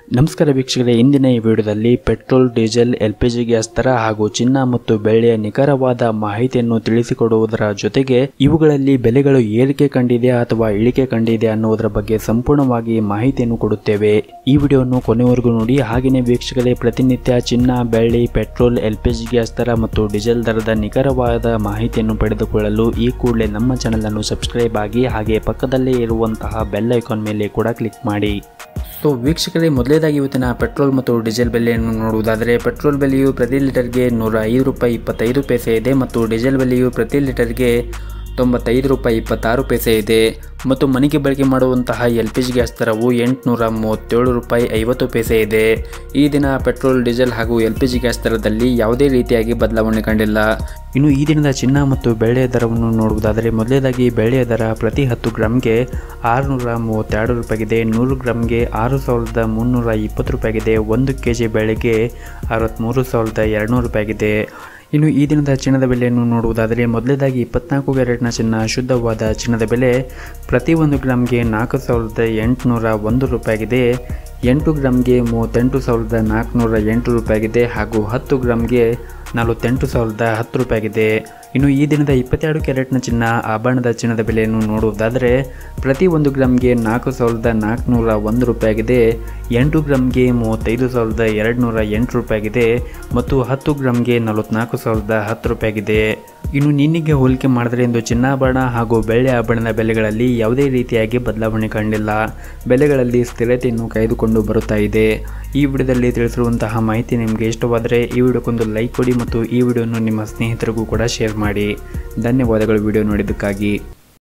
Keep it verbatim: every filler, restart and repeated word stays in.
ನಮಸ್ಕಾರ ವೀಕ್ಷಕರೇ, ಇಂದಿನ ಈ ವಿಡಿಯೋದಲ್ಲಿ ಪೆಟ್ರೋಲ್, ಡೀಸೆಲ್, ಎಲ್ಪಿಜಿ ಗ್ಯಾಸ್ ದರ ಹಾಗೂ ಚಿನ್ನ ಮತ್ತು ಬೆಳ್ಳಿಯ ನಿಖರವಾದ ಮಾಹಿತಿಯನ್ನು ತಿಳಿಸಿಕೊಡುವುದರ ಜೊತೆಗೆ ಇವುಗಳಲ್ಲಿ ಬೆಲೆಗಳು ಏರಿಕೆ ಕಂಡಿದೆ ಅಥವಾ ಇಳಿಕೆ ಕಂಡಿದೆ ಅನ್ನುವುದರ ಬಗ್ಗೆ ಸಂಪೂರ್ಣವಾಗಿ ಮಾಹಿತಿಯನ್ನು ಕೊಡುತ್ತೇವೆ. ಈ ವಿಡಿಯೋವನ್ನು ಕೊನೆವರೆಗೂ ನೋಡಿ. ಹಾಗೆಯೇ ವೀಕ್ಷಕರೇ, ಪ್ರತಿನಿತ್ಯ ಚಿನ್ನ, ಬೆಳ್ಳಿ, ಪೆಟ್ರೋಲ್, ಎಲ್ಪಿಜಿ ಗ್ಯಾಸ್ ದರ ಮತ್ತು ಡೀಸೆಲ್ ದರದ ನಿಖರವಾದ ಮಾಹಿತಿಯನ್ನು ಪಡೆದುಕೊಳ್ಳಲು ಈ ಕೂಡಲೇ ನಮ್ಮ ಚಾನೆಲ್ ಅನ್ನು ಸಬ್ಸ್ಕ್ರೈಬ್ ಆಗಿ ಹಾಗೆ ಪಕ್ಕದಲ್ಲೇ ಇರುವಂತಹ ಬೆಲ್ ಐಕಾನ್ ಮೇಲೆ ಕೂಡ ಕ್ಲಿಕ್ ಮಾಡಿ. ಸೊ ವೀಕ್ಷಕರೇ, ಮೊದಲೇದಾಗಿ ಇವತ್ತಿನ ಪೆಟ್ರೋಲ್ ಮತ್ತು ಡೀಸೆಲ್ ಬೆಲೆಯನ್ನು ನೋಡುವುದಾದರೆ, ಪೆಟ್ರೋಲ್ ಬೆಲೆಯು ಪ್ರತಿ ಲೀಟರ್ಗೆ ನೂರ ಐದು ರೂಪಾಯಿ ಇಪ್ಪತ್ತೈದು ಪೈಸೆ ಇದೆ ಮತ್ತು ಡೀಸೆಲ್ ಬೆಲೆಯು ಪ್ರತಿ ಲೀಟರ್ಗೆ ತೊಂಬತ್ತೈದು ರೂಪಾಯಿ ಇಪ್ಪತ್ತಾರು ಪೈಸೆ ಇದೆ ಮತ್ತು ಮನೆಗೆ ಬಳಕೆ ಮಾಡುವಂತಹ ಎಲ್ ಪಿ ಜಿ ಗ್ಯಾಸ್ ದರವು ಎಂಟುನೂರ ಮೂವತ್ತೇಳು ರೂಪಾಯಿ ಐವತ್ತು ಪೈಸೆ ಇದೆ. ಈ ದಿನ ಪೆಟ್ರೋಲ್, ಡೀಸೆಲ್ ಹಾಗೂ ಎಲ್ ಪಿ ಜಿ ಗ್ಯಾಸ್ ದರದಲ್ಲಿ ಯಾವುದೇ ರೀತಿಯಾಗಿ ಬದಲಾವಣೆ ಕಂಡಿಲ್ಲ. ಇನ್ನು ಈ ದಿನದ ಚಿನ್ನ ಮತ್ತು ಬೆಳ್ಳಿಯ ದರವನ್ನು ನೋಡುವುದಾದರೆ, ಮೊದಲೇದಾಗಿ ಬೆಳ್ಳಿಯ ದರ ಪ್ರತಿ ಹತ್ತು ಗ್ರಾಮ್ಗೆ ಆರುನೂರ ಮೂವತ್ತೆರಡು ರೂಪಾಯಿಗಿದೆ. ನೂರು ಗ್ರಾಮ್ಗೆ ಆರು ಸಾವಿರದ ಮುನ್ನೂರ ಇಪ್ಪತ್ತು ರೂಪಾಯಿಗಿದೆ. ಒಂದು ಕೆ ಜಿ ಬೆಳ್ಳಿಗೆ ಅರವತ್ತ್ಮೂರು ಸಾವಿರದ ಎರಡುನೂರು ರೂಪಾಯಿಗಿದೆ. ಇನ್ನು ಈ ದಿನದ ಚಿನ್ನದ ಬೆಲೆಯನ್ನು ನೋಡುವುದಾದರೆ, ಮೊದಲೇದಾಗಿ ಇಪ್ಪತ್ನಾಲ್ಕು ಕ್ಯಾರೆಟ್ನ ಚಿನ್ನ ಶುದ್ಧವಾದ ಚಿನ್ನದ ಬೆಲೆ ಪ್ರತಿ ಒಂದು ಗ್ರಾಮ್ಗೆ ನಾಲ್ಕು ಸಾವಿರದ ಎಂಟುನೂರ ಒಂದು ರೂಪಾಯಿಗಿದೆ. ಎಂಟು ಗ್ರಾಮ್ಗೆ ಮೂವತ್ತೆಂಟು ಸಾವಿರದ ನಾಲ್ಕುನೂರ ಎಂಟು ರೂಪಾಯಿಗಿದೆ ಹಾಗೂ ಹತ್ತು ಗ್ರಾಮ್ಗೆ ನಲವತ್ತೆಂಟು ಸಾವಿರದ ಹತ್ತು ರೂಪಾಯಿಗಿದೆ. ಇನ್ನು ಈ ದಿನದ ಇಪ್ಪತ್ತೆರಡು ಕ್ಯಾರೆಟ್ನ ಚಿನ್ನ ಆಭರಣದ ಚಿನ್ನದ ಬೆಲೆಯನ್ನು ನೋಡುವುದಾದರೆ, ಪ್ರತಿ ಒಂದು ಗ್ರಾಮ್ಗೆ ನಾಲ್ಕು ಸಾವಿರದ ನಾಲ್ಕುನೂರ ಒಂದು ರೂಪಾಯಿಗಿದೆ. ಎಂಟು ಗ್ರಾಮ್ಗೆ ಮೂವತ್ತೈದು ಸಾವಿರದ ಎರಡು ನೂರ ಎಂಟು ರೂಪಾಯಿಗಿದೆ ಮತ್ತು ಹತ್ತು ಗ್ರಾಮ್ಗೆ ನಲವತ್ತ್ನಾಲ್ಕು ಸಾವಿರದ ಹತ್ತು ರೂಪಾಯಿಗಿದೆ. ಇನ್ನು ನಿನ್ನೆಗೆ ಹೋಲಿಕೆ ಮಾಡಿದರೆ ಇಂದು ಚಿನ್ನಾಭರಣ ಹಾಗೂ ಬೆಳ್ಳಿ ಆಭರಣದ ಬೆಲೆಗಳಲ್ಲಿ ಯಾವುದೇ ರೀತಿಯಾಗಿ ಬದಲಾವಣೆ ಕಂಡಿಲ್ಲ. ಬೆಲೆಗಳಲ್ಲಿ ಸ್ಥಿರತೆಯನ್ನು ಕಾಯ್ದುಕೊಂಡು ಬರುತ್ತಾ ಇದೆ. ಈ ವಿಡಿಯೋದಲ್ಲಿ ತಿಳಿಸಿರುವಂತಹ ಮಾಹಿತಿ ನಿಮಗೆ ಇಷ್ಟವಾದರೆ ಈ ವಿಡಿಯೋಕ್ಕೊಂದು ಲೈಕ್ ಕೊಡಿ ಮತ್ತು ಈ ವಿಡಿಯೋವನ್ನು ನಿಮ್ಮ ಸ್ನೇಹಿತರಿಗೂ ಕೂಡ ಶೇರ್ ಮಾಡಿ. ಧನ್ಯವಾದಗಳು ವಿಡಿಯೋ ನೋಡಿದ್ದಕ್ಕಾಗಿ.